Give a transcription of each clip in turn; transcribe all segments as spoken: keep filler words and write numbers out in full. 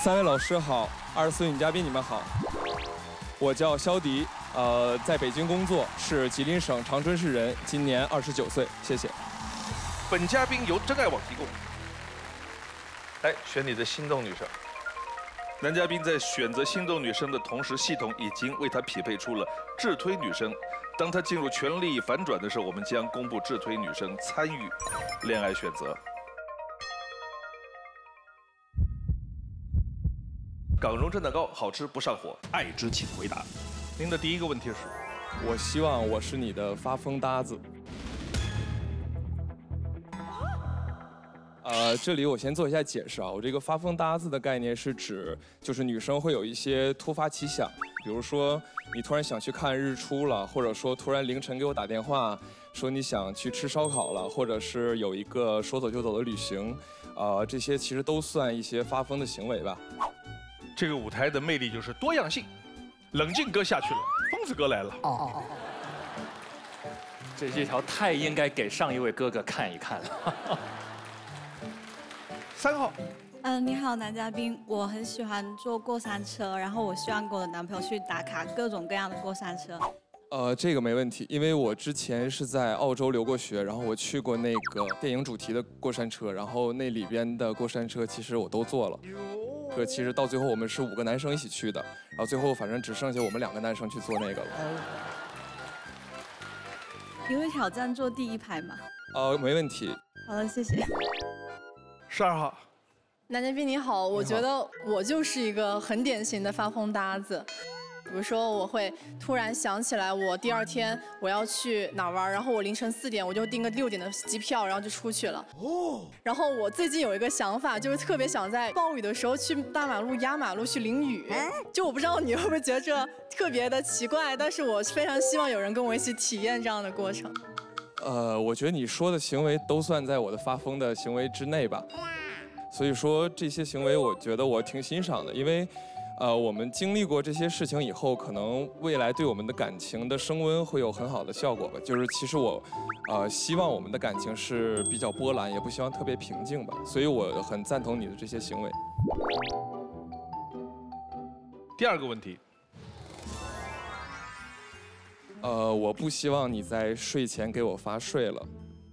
三位老师好，二十四位女嘉宾你们好，我叫肖迪，呃，在北京工作，是吉林省长春市人，今年二十九岁，谢谢。 本嘉宾由真爱网提供。来选你的心动女生。男嘉宾在选择心动女生的同时，系统已经为他匹配出了智推女生。当他进入权力反转的时候，我们将公布智推女生参与恋爱选择。港荣蒸蛋糕好吃不上火，爱之请回答。您的第一个问题是： 我希望我是你的发疯搭子。呃，这里我先做一下解释啊，我这个发疯搭子的概念是指，就是女生会有一些突发奇想，比如说你突然想去看日出了，或者说突然凌晨给我打电话说你想去吃烧烤了，或者是有一个说走就走的旅行，呃，这些其实都算一些发疯的行为吧。 这个舞台的魅力就是多样性，冷静哥下去了，疯子哥来了。哦哦哦， 这这条太应该给上一位哥哥看一看了。 三号， 嗯、呃，你好，男嘉宾，我很喜欢坐过山车，然后我希望跟我的男朋友去打卡各种各样的过山车。 呃，这个没问题，因为我之前是在澳洲留过学，然后我去过那个电影主题的过山车，然后那里边的过山车其实我都坐了。这其实到最后我们是五个男生一起去的，然后最后反正只剩下我们两个男生去坐那个了。 你会挑战坐第一排吗？ 呃，没问题。 好的，谢谢。 十二号， 男嘉宾你好，我觉得我就是一个很典型的发疯搭子。比如说，我会突然想起来，我第二天我要去哪玩，然后我凌晨四点我就订个六点的机票，然后就出去了。哦。然后我最近有一个想法，就是特别想在暴雨的时候去大马路压马路去淋雨。就我不知道你会不会觉得这特别的奇怪，但是我非常希望有人跟我一起体验这样的过程。 呃，我觉得你说的行为都算在我的发疯的行为之内吧。所以说这些行为，我觉得我挺欣赏的，因为。呃，我们经历过这些事情以后，可能未来对我们的感情的升温会有很好的效果吧。就是其实我，呃，希望我们的感情是比较波澜，也不希望特别平静吧。所以我很赞同你的这些行为。 第二个问题， 呃，我不希望你在睡前给我发睡了。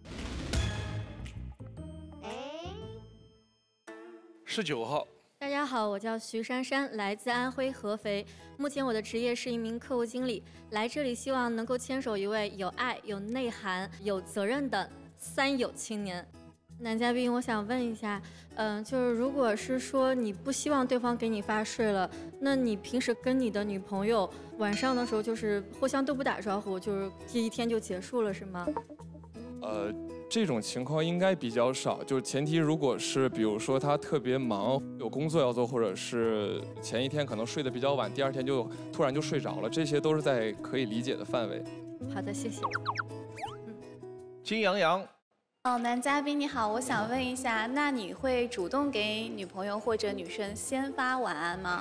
十九号。 大家好，我叫徐珊珊，来自安徽合肥。目前我的职业是一名客户经理，来这里希望能够牵手一位有爱、有内涵、有责任的三有青年。男嘉宾，我想问一下，嗯、呃，就是如果是说你不希望对方给你发睡了，那你平时跟你的女朋友晚上的时候就是互相都不打招呼，就是这一天就结束了，是吗？ 呃。这种情况应该比较少，就是前提如果是比如说他特别忙，有工作要做，或者是前一天可能睡得比较晚，第二天就突然就睡着了，这些都是在可以理解的范围。 好的，谢谢。 嗯，金阳阳。 哦，男嘉宾你好，我想问一下，那你会主动给女朋友或者女生先发晚安吗？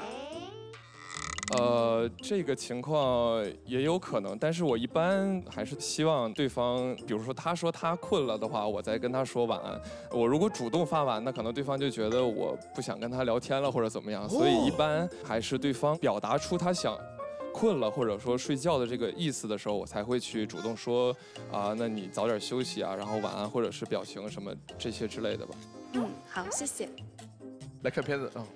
呃，这个情况也有可能，但是我一般还是希望对方，比如说他说他困了的话，我再跟他说晚安。我如果主动发晚，那可能对方就觉得我不想跟他聊天了或者怎么样，所以一般还是对方表达出他想困了或者说睡觉的这个意思的时候，我才会去主动说啊、呃，那你早点休息啊，然后晚安或者是表情什么这些之类的吧。 嗯，好，谢谢。 来看片子啊。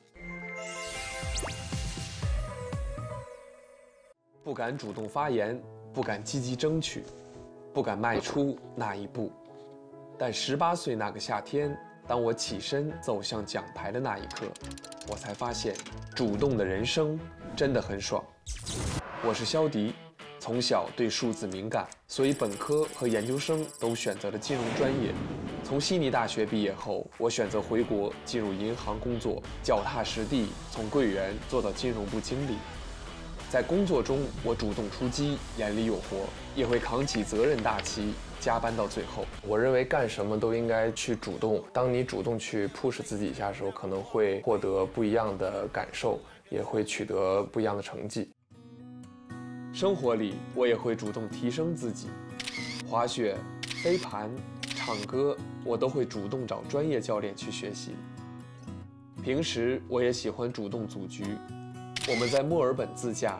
不敢主动发言，不敢积极争取，不敢迈出那一步。但十八岁那个夏天，当我起身走向讲台的那一刻，我才发现，主动的人生真的很爽。我是肖迪，从小对数字敏感，所以本科和研究生都选择了金融专业。从悉尼大学毕业后，我选择回国进入银行工作，脚踏实地，从柜员做到金融部经理。在工作中，我主动出击，眼里有活，也会扛起责任大旗，加班到最后。我认为干什么都应该去主动。当你主动去 push 自己一下的时候，可能会获得不一样的感受，也会取得不一样的成绩。生活里，我也会主动提升自己，滑雪、飞盘、唱歌，我都会主动找专业教练去学习。 平时我也喜欢主动组局。我们在墨尔本自驾，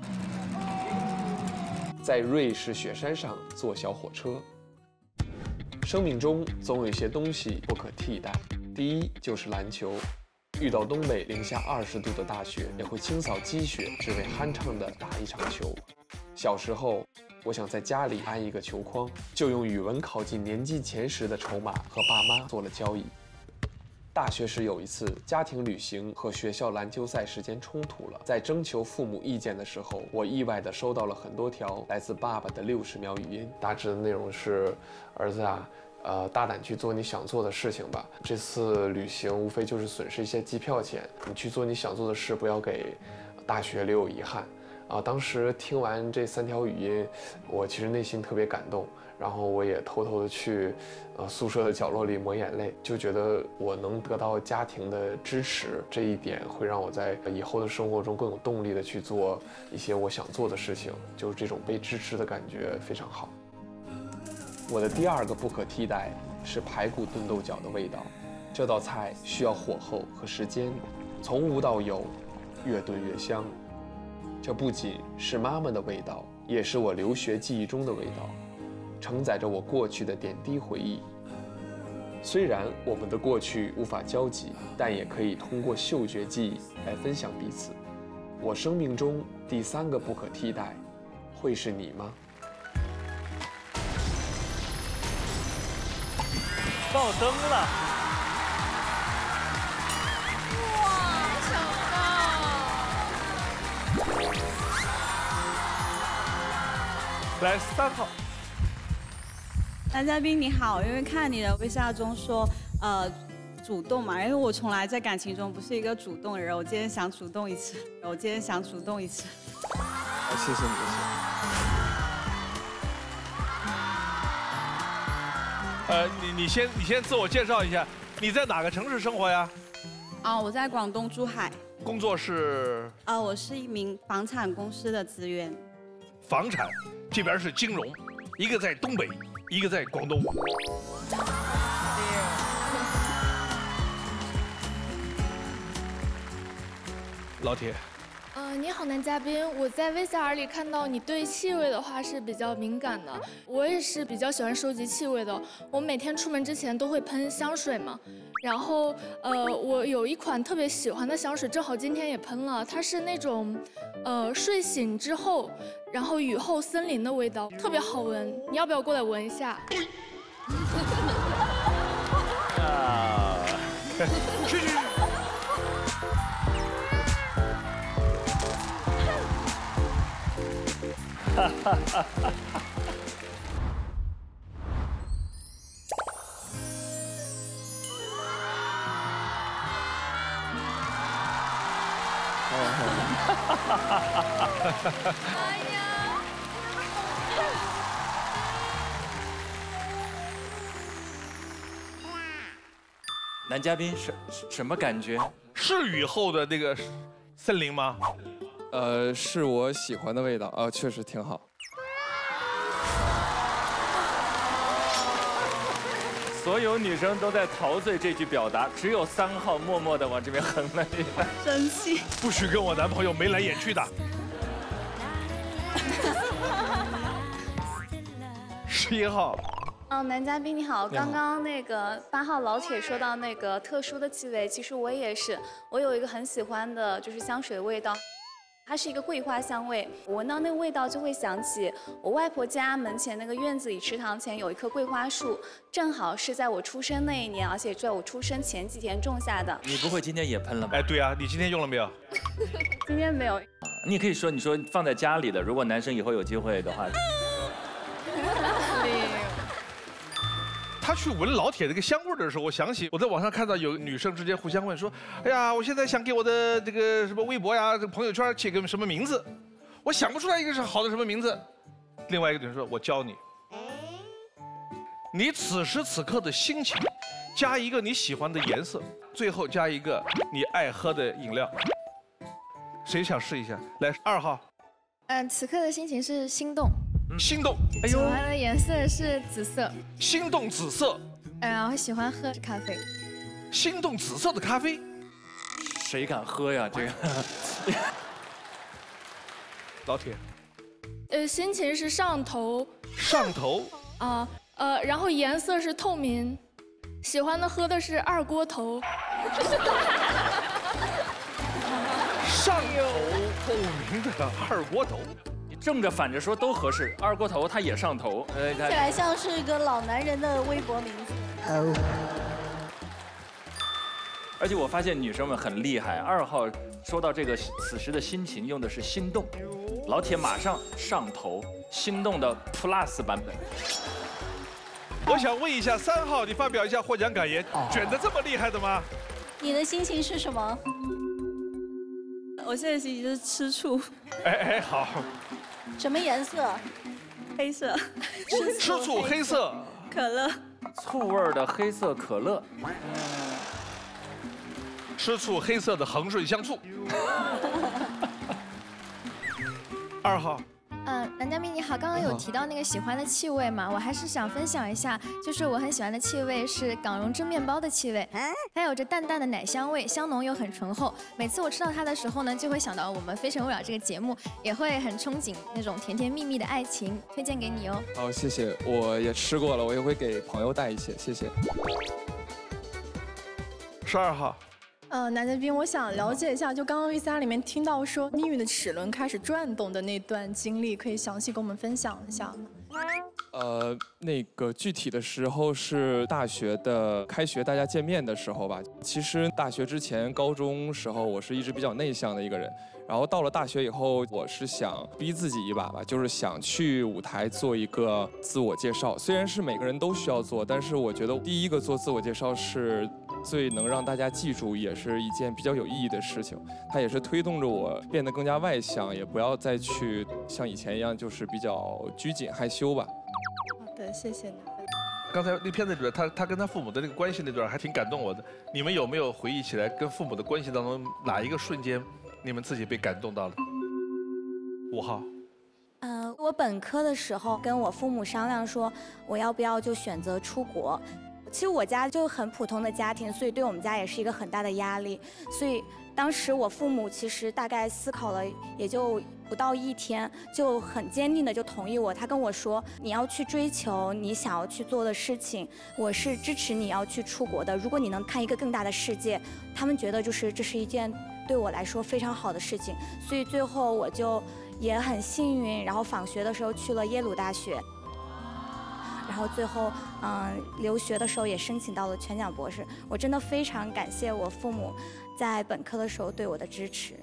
在瑞士雪山上坐小火车。生命中总有一些东西不可替代，第一就是篮球。遇到东北零下二十度的大雪，也会清扫积雪，只为酣畅地打一场球。小时候，我想在家里安一个球框，就用语文考进年级前十的筹码和爸妈做了交易。大学时有一次家庭旅行和学校篮球赛时间冲突了，在征求父母意见的时候，我意外地收到了很多条来自爸爸的六十秒语音，大致的内容是：儿子啊，呃，大胆去做你想做的事情吧。这次旅行无非就是损失一些机票钱，你去做你想做的事，不要给大学留有遗憾。啊，当时听完这三条语音，我其实内心特别感动，然后我也偷偷的去，呃，宿舍的角落里抹眼泪，就觉得我能得到家庭的支持，这一点会让我在以后的生活中更有动力的去做一些我想做的事情，就是这种被支持的感觉非常好。我的第二个不可替代是排骨炖豆角的味道，这道菜需要火候和时间，从无到有，越炖越香。这不仅是妈妈的味道，也是我留学记忆中的味道，承载着我过去的点滴回忆。虽然我们的过去无法交集，但也可以通过嗅觉记忆来分享彼此。我生命中第三个不可替代，会是你吗？ 爆灯了！ 来三号， 男嘉宾你好，因为看你的微笑中说，呃，主动嘛，因为我从来在感情中不是一个主动的人，我今天想主动一次，我今天想主动一次。 好，谢谢你，谢谢。 呃，你你先你先自我介绍一下，你在哪个城市生活呀？ 啊，我在广东珠海。 工作是？ 啊，我是一名房产公司的职员。 房产，这边是金融，一个在东北，一个在广东。老铁， 呃，你好，男嘉宾，我在 V C R 里看到你对气味的话是比较敏感的，我也是比较喜欢收集气味的，我每天出门之前都会喷香水嘛。然后，呃，我有一款特别喜欢的香水，正好今天也喷了。它是那种，呃，睡醒之后，然后雨后森林的味道，特别好闻。你要不要过来闻一下？ 啊！去去去！哈哈哈哈！ 哎呀！ 男嘉宾什什么感觉？ 是雨后的那个森林吗？ 呃，是我喜欢的味道，呃，确实挺好。 所有女生都在陶醉这句表达，只有三号默默地往这边横了一下， 生气。 不许跟我男朋友眉来眼去的。十一号。 哦，男嘉宾你好，刚刚那个八号老铁说到那个特殊的气味，其实我也是，我有一个很喜欢的就是香水味道。它是一个桂花香味，我闻到那个味道就会想起我外婆家门前那个院子里池塘前有一棵桂花树，正好是在我出生那一年，而且在我出生前几天种下的。 你不会今天也喷了吧？ 哎，对啊，你今天用了没有？ 今天没有。 你可以说，你说放在家里的，如果男生以后有机会的话。 他去闻老铁这个香味的时候，我想起我在网上看到有女生之间互相问说：“哎呀，我现在想给我的这个什么微博呀、这个朋友圈起个什么名字，我想不出来一个是好的什么名字。”另外一个女生说：“我教你，你此时此刻的心情，加一个你喜欢的颜色，最后加一个你爱喝的饮料。谁想试一下？来，二号。 嗯，此刻的心情是心动。 心动， 哎呦，喜欢的颜色是紫色， 心动紫色。 嗯，然后喜欢喝咖啡， 心动紫色的咖啡。 谁敢喝呀？这个。 老铁， 呃，心情是上头。 上头。 啊，呃，然后颜色是透明，喜欢的喝的是二锅头。 上头透明的二锅头， 你正着反着说都合适。二锅头它也上头，呃， 听起来像是一个老男人的微博名字。 而且我发现女生们很厉害，二号说到这个此时的心情用的是心动，老铁马上上头，心动的 Plus 版本。 我想问一下三号，你发表一下获奖感言，卷得这么厉害的吗？ 你的心情是什么？ 我现在心情就是吃醋。 哎哎，好。 什么颜色？ 黑色。 吃醋黑色。 可乐。 醋味的黑色可乐。 吃醋黑色的恒顺香醋。二号。 嗯，男嘉宾你好，刚刚有提到那个喜欢的气味嘛，我还是想分享一下，就是我很喜欢的气味是港荣之面包的气味，它有着淡淡的奶香味，香浓又很醇厚。每次我吃到它的时候呢，就会想到我们《非诚勿扰》这个节目，也会很憧憬那种甜甜蜜蜜的爱情，推荐给你哦。 好，谢谢，我也吃过了，我也会给朋友带一些，谢谢。 十二号。 呃，男嘉宾，我想了解一下，就刚刚 V C R 里面听到说命运的齿轮开始转动的那段经历，可以详细跟我们分享一下吗？ 呃，那个具体的时候是大学的开学，大家见面的时候吧。其实大学之前，高中时候我是一直比较内向的一个人，然后到了大学以后，我是想逼自己一把吧，就是想去舞台做一个自我介绍。虽然是每个人都需要做，但是我觉得第一个做自我介绍是最能让大家记住，也是一件比较有意义的事情。它也是推动着我变得更加外向，也不要再去像以前一样，就是比较拘谨害羞吧。 好的，谢谢你。 刚才那片子里边，他他跟他父母的那个关系那段还挺感动我的。你们有没有回忆起来跟父母的关系当中哪一个瞬间，你们自己被感动到了？五号。 呃，我本科的时候跟我父母商量说，我要不要就选择出国。其实我家就很普通的家庭，所以对我们家也是一个很大的压力。所以当时我父母其实大概思考了也就不到一天，就很坚定的就同意我。他跟我说，你要去追求你想要去做的事情，我是支持你要去出国的。如果你能看一个更大的世界，他们觉得就是这是一件对我来说非常好的事情。所以最后我就也很幸运，然后访学的时候去了耶鲁大学。然后最后，嗯，留学的时候也申请到了全奖博士。我真的非常感谢我父母在本科的时候对我的支持。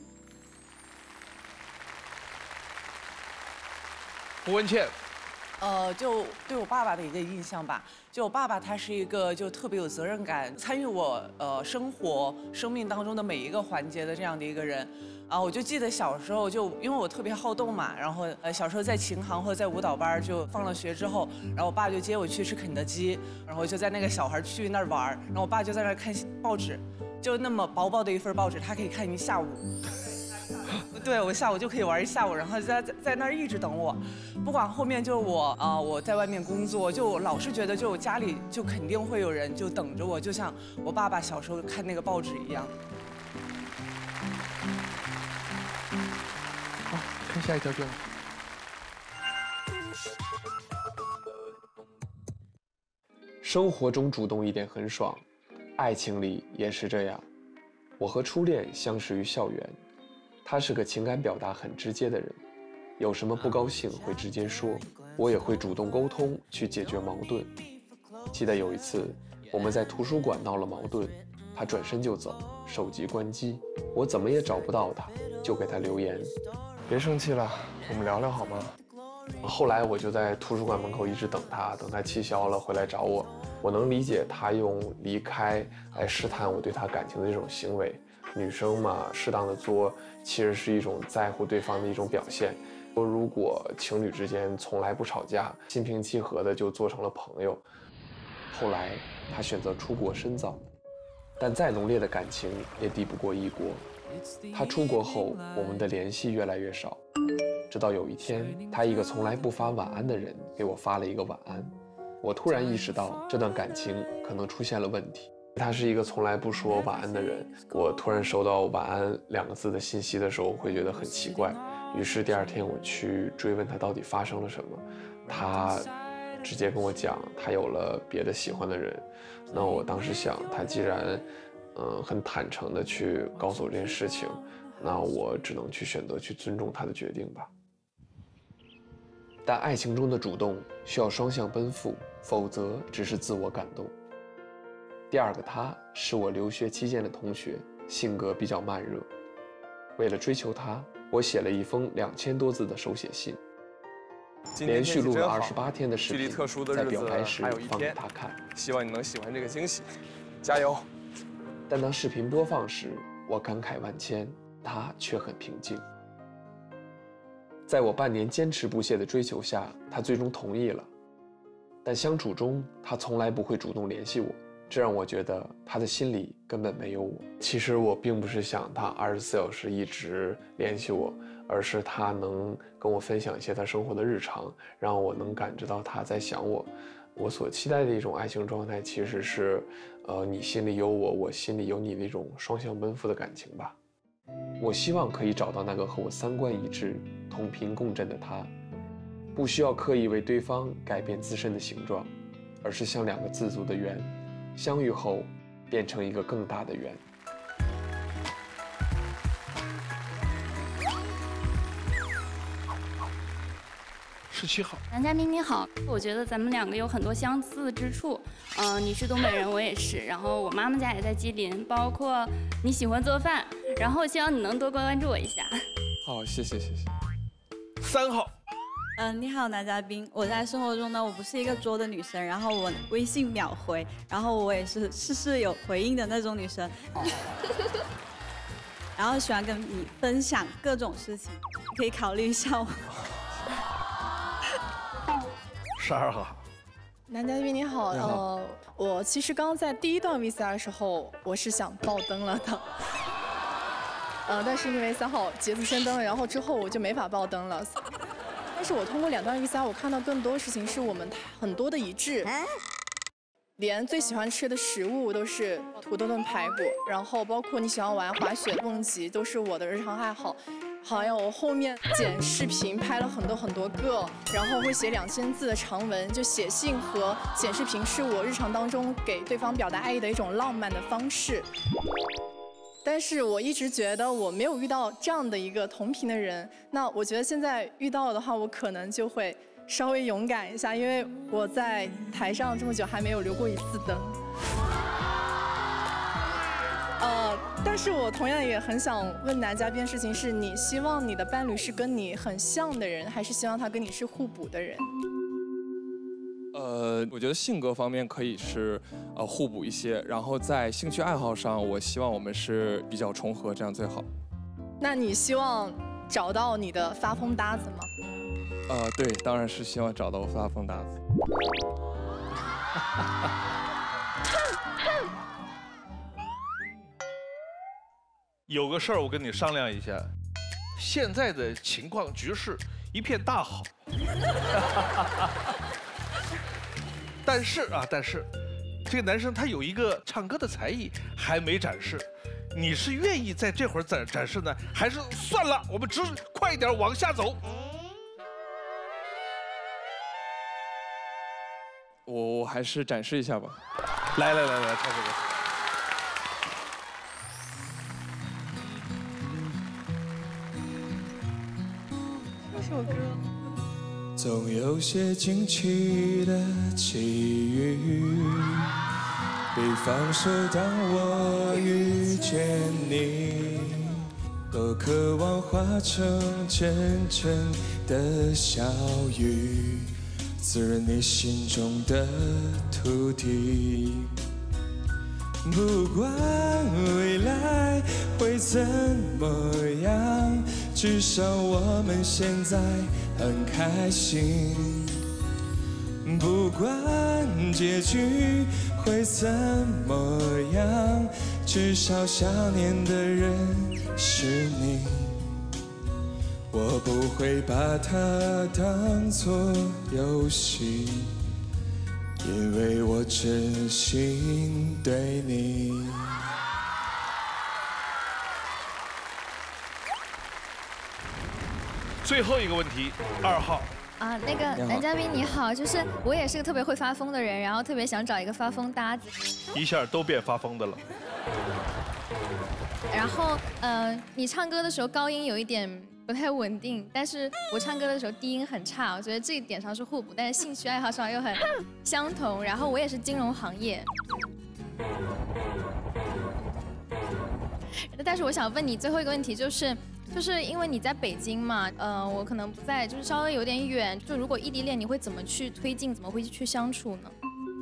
胡文倩。 呃，就对我爸爸的一个印象吧，就我爸爸他是一个就特别有责任感，参与我呃生活生命当中的每一个环节的这样的一个人。啊，我就记得小时候就因为我特别好动嘛，然后呃小时候在琴行或者在舞蹈班，就放了学之后，然后我爸就接我去吃肯德基，然后就在那个小孩区域那儿玩，然后我爸就在那儿看报纸，就那么薄薄的一份报纸，他可以看一下午。对，我下午就可以玩一下午，然后在在在那儿一直等我，不管后面就我啊、呃、我在外面工作，就我老是觉得就我家里就肯定会有人就等着我，就像我爸爸小时候看那个报纸一样。 好，看下一条卷子。 生活中主动一点很爽，爱情里也是这样。我和初恋相识于校园。他是个情感表达很直接的人，有什么不高兴会直接说，我也会主动沟通去解决矛盾。记得有一次我们在图书馆闹了矛盾，他转身就走，手机关机，我怎么也找不到他，就给他留言， 别生气了，我们聊聊好吗？ 后来我就在图书馆门口一直等他，等他气消了回来找我。我能理解他用离开来试探我对他感情的这种行为，女生嘛，适当的作其实是一种在乎对方的一种表现。如果情侣之间从来不吵架，心平气和的就做成了朋友。后来他选择出国深造，但再浓烈的感情也抵不过异国。他出国后，我们的联系越来越少，直到有一天，他一个从来不发晚安的人给我发了一个晚安。我突然意识到这段感情可能出现了问题。 他是一个从来不说晚安的人，我突然收到晚安两个字的信息的时候，我会觉得很奇怪。于是第二天我去追问他到底发生了什么，他直接跟我讲他有了别的喜欢的人。那我当时想，他既然嗯很坦诚的去告诉我这件事情，那我只能去选择去尊重他的决定吧。但爱情中的主动需要双向奔赴，否则只是自我感动。第二个他是我留学期间的同学，性格比较慢热。为了追求他，我写了一封两千多字的手写信，连续录了二十八天的视频， 距离特殊的日子在表白时还有一放给天他看。 希望你能喜欢这个惊喜，加油！ 但当视频播放时，我感慨万千，他却很平静。在我半年坚持不懈的追求下，他最终同意了。但相处中，他从来不会主动联系我。这让我觉得他的心里根本没有我。其实我并不是想他二十四小时一直联系我，而是他能跟我分享一些他生活的日常，让我能感知到他在想我。我所期待的一种爱情状态，其实是，呃，你心里有我，我心里有你那种双向奔赴的感情吧。我希望可以找到那个和我三观一致、同频共振的他，不需要刻意为对方改变自身的形状，而是像两个自足的圆。相遇后，变成一个更大的圆。 十七号， 男嘉宾你好，我觉得咱们两个有很多相似之处。嗯、呃，你是东北人，我也是。然后我妈妈家也在吉林，包括你喜欢做饭，然后希望你能多关注我一下。 好，谢谢谢谢。 三号。 嗯，你好，男嘉宾。我在生活中呢，我不是一个作的女生，然后我微信秒回，然后我也是事事有回应的那种女生。然后喜欢跟你分享各种事情，可以考虑一下我。 十二号。 男嘉宾你好， 你好呃，我其实刚刚在第一段 V C R 的时候，我是想爆灯了的。呃，但是因为三号捷足先登，然后之后我就没法爆灯了。但是我通过两段 V C R， 我看到更多事情是我们很多的一致，连最喜欢吃的食物都是土豆炖排骨，然后包括你喜欢玩滑雪、蹦极，都是我的日常爱好。好像我后面剪视频拍了很多很多个，然后会写两千字的长文，就写信和剪视频是我日常当中给对方表达爱意的一种浪漫的方式。但是我一直觉得我没有遇到这样的一个同频的人，那我觉得现在遇到的话，我可能就会稍微勇敢一下，因为我在台上这么久还没有留过一次灯。呃，但是我同样也很想问男嘉宾的事情是，你希望你的伴侣是跟你很像的人，还是希望他跟你是互补的人？ 呃，我觉得性格方面可以是呃互补一些，然后在兴趣爱好上，我希望我们是比较重合，这样最好。 那你希望找到你的发疯搭子吗？ 呃，对，当然是希望找到发疯搭子。 有个事儿我跟你商量一下，现在的情况局势一片大好，但是啊，但是这个男生他有一个唱歌的才艺还没展示，你是愿意在这会儿展展示呢，还是算了，我们只快一点往下走？ 我我还是展示一下吧。 来来来来，唱这个。 这首歌。 总有些惊奇的际遇，比方说当我遇见你，多渴望化成真正的小雨，滋润你心中的土地。不管未来会怎么样，至少我们现在很开心。不管结局会怎么样，至少想念的人是你。我不会把它当作游戏， 因为我真心对你。 最后一个问题，二号。 啊，那个男嘉宾你好，就是我也是个特别会发疯的人，然后特别想找一个发疯搭子。 一下都变发疯的了。 然后，呃，你唱歌的时候高音有一点不太稳定，但是我唱歌的时候低音很差，我觉得这一点上是互补，但是兴趣爱好上又很相同。然后我也是金融行业。 但是我想问你最后一个问题，就是就是因为你在北京嘛，呃，我可能不在，就是稍微有点远。就如果异地恋，你会怎么去推进，怎么会去相处呢？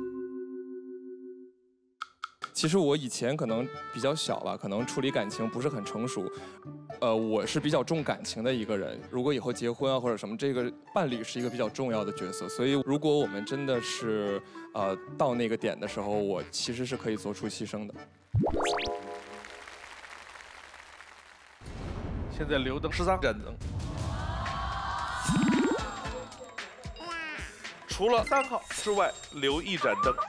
其实我以前可能比较小吧，可能处理感情不是很成熟。呃，我是比较重感情的一个人。如果以后结婚啊或者什么，这个伴侣是一个比较重要的角色。所以如果我们真的是呃到那个点的时候，我其实是可以做出牺牲的。 现在留灯十三盏灯，除了三号之外，留一盏灯。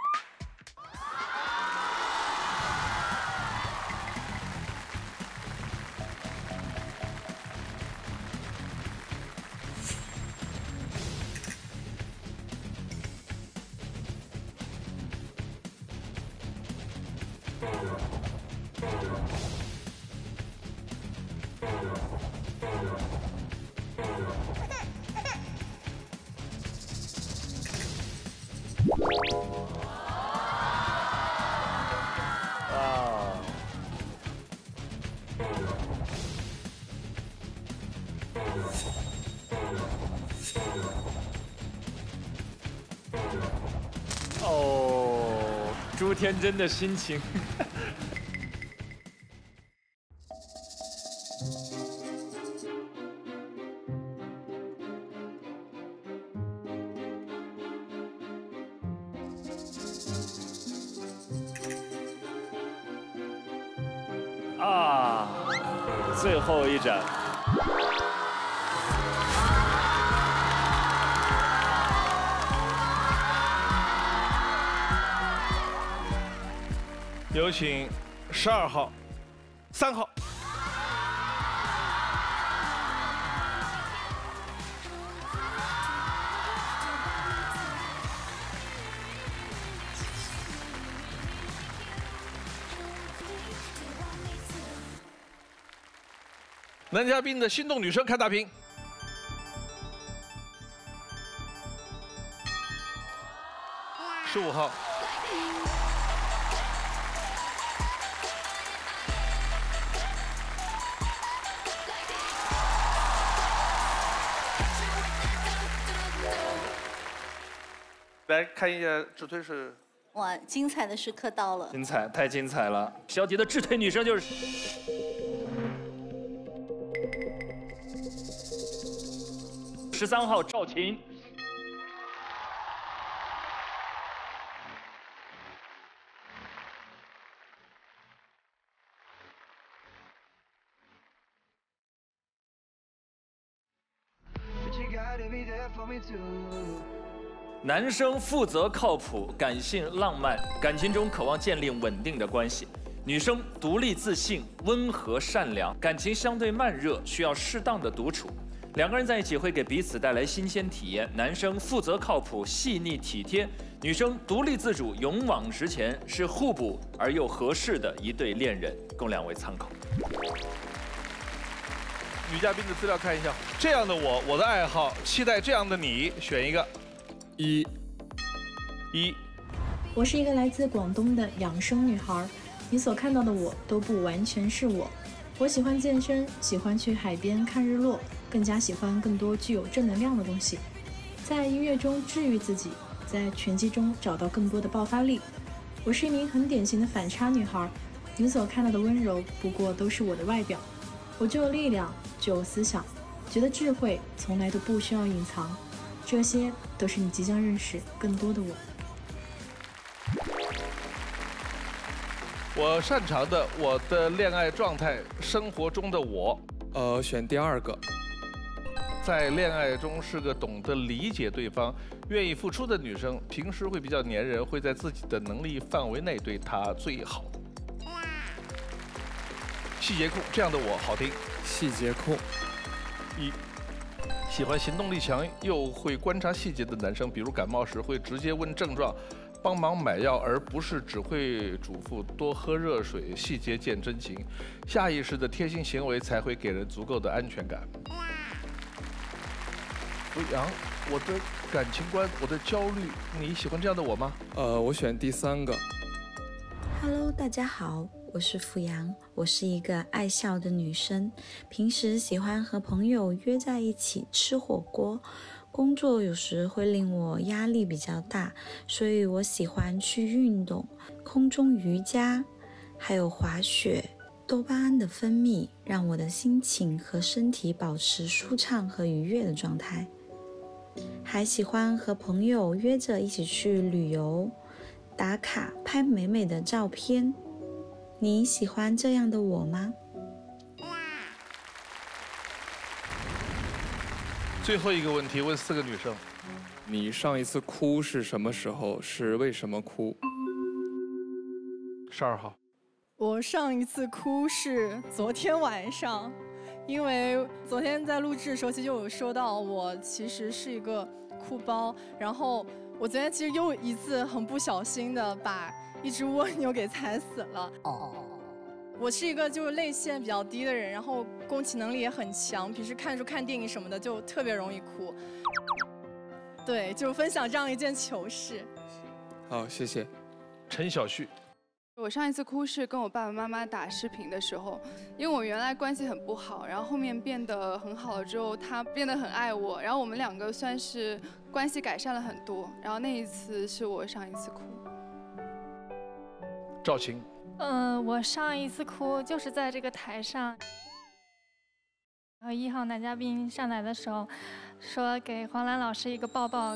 哦，朱天真的心情。啊，最后一盏。 有请十二号、三号。男嘉宾的心动女生看大屏。十五号。 来看一下直推是， 哇，精彩的时刻到了！ 精彩，太精彩了！小迪的直推女生就是十三号赵琴。男生负责、靠谱、感性、浪漫，感情中渴望建立稳定的关系；女生独立、自信、温和、善良，感情相对慢热，需要适当的独处。两个人在一起会给彼此带来新鲜体验。男生负责、靠谱、细腻、体贴；女生独立自主、勇往直前，是互补而又合适的一对恋人，供两位参考。 女嘉宾的资料看一下，这样的我，我的爱好，期待这样的你，选一个。 一，一， 我是一个来自广东的养生女孩，你所看到的我都不完全是我。我喜欢健身，喜欢去海边看日落，更加喜欢更多具有正能量的东西。在音乐中治愈自己，在拳击中找到更多的爆发力。我是一名很典型的反差女孩，你所看到的温柔不过都是我的外表。我就有力量，就有思想，觉得智慧从来都不需要隐藏。 这些都是你即将认识更多的我。 我擅长的，我的恋爱状态，生活中的我。 呃，选第二个。 在恋爱中是个懂得理解对方、愿意付出的女生，平时会比较粘人，会在自己的能力范围内对她最好。细节控，这样的我好听。 细节控， 一，喜欢行动力强又会观察细节的男生，比如感冒时会直接问症状，帮忙买药，而不是只会嘱咐多喝热水。细节见真情，下意识的贴心行为才会给人足够的安全感。刘洋，我的感情观，我的焦虑，你喜欢这样的我吗？ 呃，我选第三个。 Hello， 大家好，我是付阳，我是一个爱笑的女生，平时喜欢和朋友约在一起吃火锅。工作有时会令我压力比较大，所以我喜欢去运动，空中瑜伽，还有滑雪。多巴胺的分泌让我的心情和身体保持舒畅和愉悦的状态。还喜欢和朋友约着一起去旅游，打卡拍美美的照片。你喜欢这样的我吗？ 最后一个问题问四个女生， 你上一次哭是什么时候？是为什么哭？ 十二号。 我上一次哭是昨天晚上，因为昨天在录制的时候其实就有说到我其实是一个哭包，然后我昨天其实又一次很不小心的把一只蜗牛给踩死了。哦。我是一个就是泪腺比较低的人，然后共情能力也很强，平时看书、看电影什么的就特别容易哭。对，就分享这样一件糗事。 好，谢谢。 陈小旭。 我上一次哭是跟我爸爸妈妈打视频的时候，因为我原来关系很不好，然后后面变得很好了之后，他变得很爱我，然后我们两个算是关系改善了很多，然后那一次是我上一次哭。 赵晴。 嗯、呃，我上一次哭就是在这个台上，然后一号男嘉宾上来的时候，说给黄澜老师一个抱抱。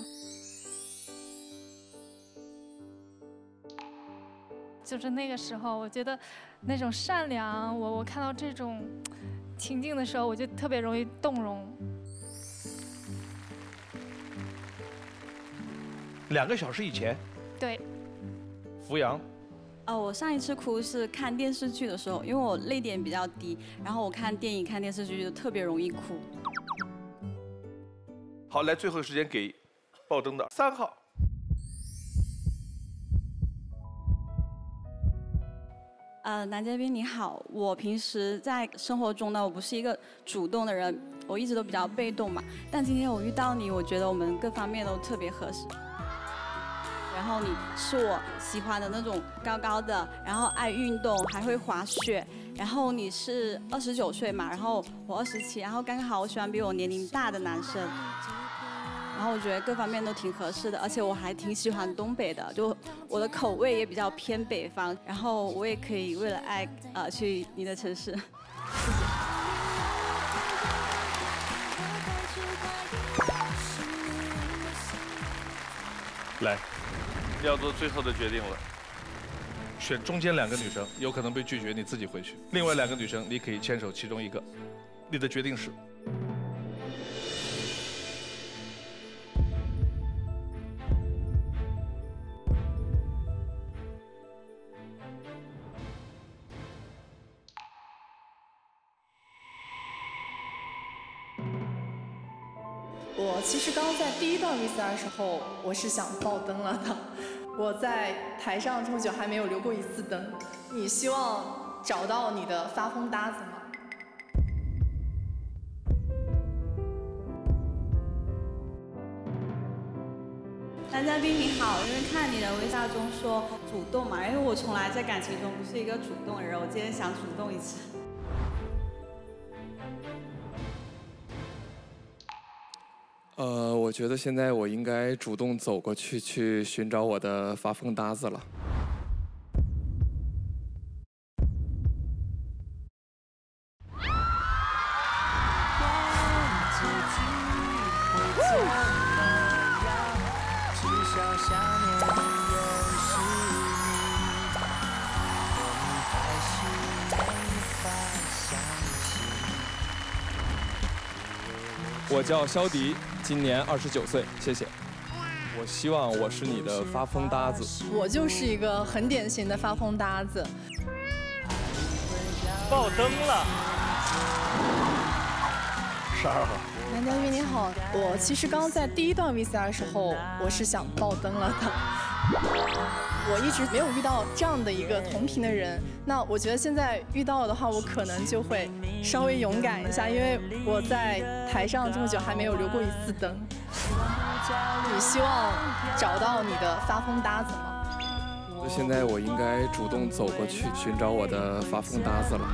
就是那个时候，我觉得那种善良，我我看到这种情境的时候，我就特别容易动容。 两个小时以前。 对。 扶阳。 呃，我上一次哭是看电视剧的时候，因为我泪点比较低，然后我看电影、看电视剧就特别容易哭。 好，来，最后时间给爆灯的三号。 呃，男嘉宾你好，我平时在生活中呢，我不是一个主动的人，我一直都比较被动嘛。但今天我遇到你，我觉得我们各方面都特别合适。然后你是我喜欢的那种高高的，然后爱运动，还会滑雪。然后你是二十九岁嘛，然后我二十七，然后刚刚好我喜欢比我年龄大的男生。然后我觉得各方面都挺合适的，而且我还挺喜欢东北的，就我的口味也比较偏北方。然后我也可以为了爱，呃，去你的城市。谢谢。 来。要做最后的决定了，选中间两个女生，有可能被拒绝，你自己回去。另外两个女生，你可以牵手其中一个。你的决定是？ 我其实刚刚在第一段 V C R 的时候，我是想爆灯了的。我在台上这么久还没有留过一次灯。你希望找到你的发疯搭子吗？ 男嘉宾你好，因为看你的微笑中说主动嘛，因为我从来在感情中不是一个主动的人，我今天想主动一次。 呃，我觉得现在我应该主动走过去，去寻找我的发疯搭子了。 我叫肖迪，今年二十九岁，谢谢。我希望我是你的发疯搭子。 我就是一个很典型的发疯搭子。 爆灯了。 十二号。 男嘉宾你好，我其实刚刚在第一段 V C R 的时候，我是想爆灯了的。我一直没有遇到这样的一个同频的人，那我觉得现在遇到的话，我可能就会稍微勇敢一下，因为我在台上这么久还没有留过一次灯。你希望找到你的发疯搭子吗？ 现在我应该主动走过去寻找我的发疯搭子了。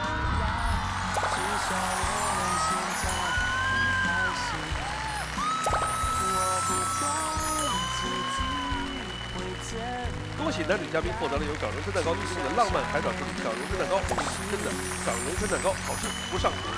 恭喜男女嘉宾获得了由港荣生蛋糕提供的浪漫海岛之旅港荣生蛋糕，真的港荣生蛋糕好吃不上火。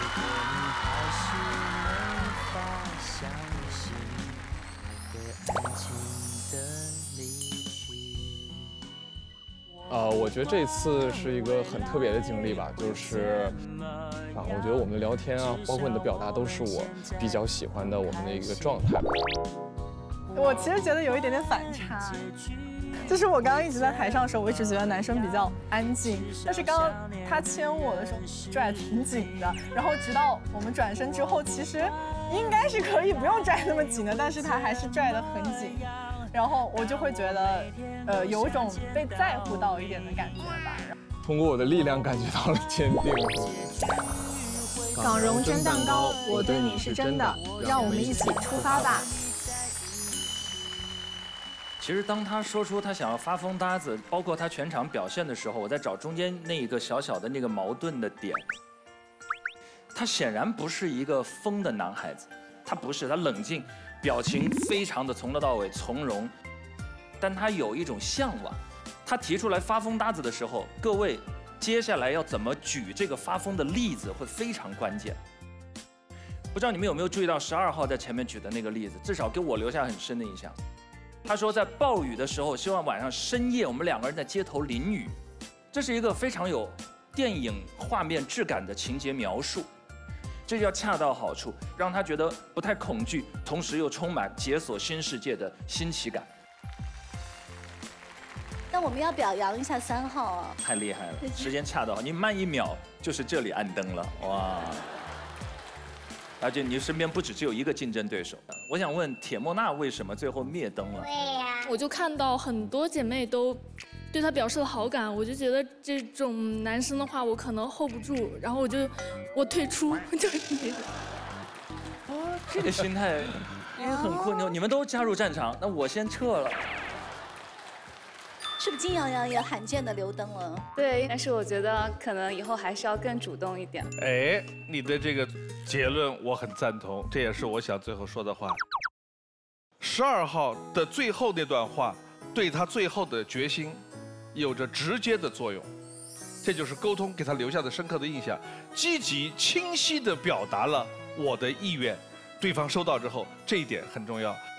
呃，我觉得这次是一个很特别的经历吧，就是啊，我觉得我们的聊天啊，包括你的表达，都是我比较喜欢的我们的一个状态。 我其实觉得有一点点反差。就是我刚刚一直在台上的时候，我一直觉得男生比较安静，但是刚刚他牵我的时候拽得挺紧的，然后直到我们转身之后，其实应该是可以不用拽那么紧的，但是他还是拽得很紧，然后我就会觉得，呃，有种被在乎到一点的感觉吧。 通过我的力量感觉到了坚定。 港荣蒸蛋糕，我对你是真的，让我们一起出发吧。 其实当他说出他想要发疯搭子，包括他全场表现的时候，我在找中间那一个小小的那个矛盾的点。他显然不是一个疯的男孩子，他不是，他冷静，表情非常的从头到尾从容，但他有一种向往。他提出来发疯搭子的时候，各位接下来要怎么举这个发疯的例子会非常关键。不知道你们有没有注意到十二号在前面举的那个例子，至少给我留下很深的印象。他说，在暴雨的时候，希望晚上深夜我们两个人在街头淋雨，这是一个非常有电影画面质感的情节描述，这要恰到好处，让他觉得不太恐惧，同时又充满解锁新世界的新奇感。 那我们要表扬一下三号啊！ 太厉害了，时间恰到好，你慢一秒就是这里暗灯了，哇！而且你身边不只只有一个竞争对手。我想问铁莫娜为什么最后灭灯了？ 对呀，我就看到很多姐妹都对他表示了好感，我就觉得这种男生的话我可能 hold 不住，然后我就我退出，就是那种。 哦，这个心态也很酷，你们都加入战场，那我先撤了。 是不是金洋洋也罕见的留灯了？ 对，但是我觉得可能以后还是要更主动一点。 哎，你的这个结论我很赞同，这也是我想最后说的话。十二号的最后那段话，对他最后的决心有着直接的作用，这就是沟通给他留下的深刻的印象，积极清晰地表达了我的意愿，对方收到之后，这一点很重要。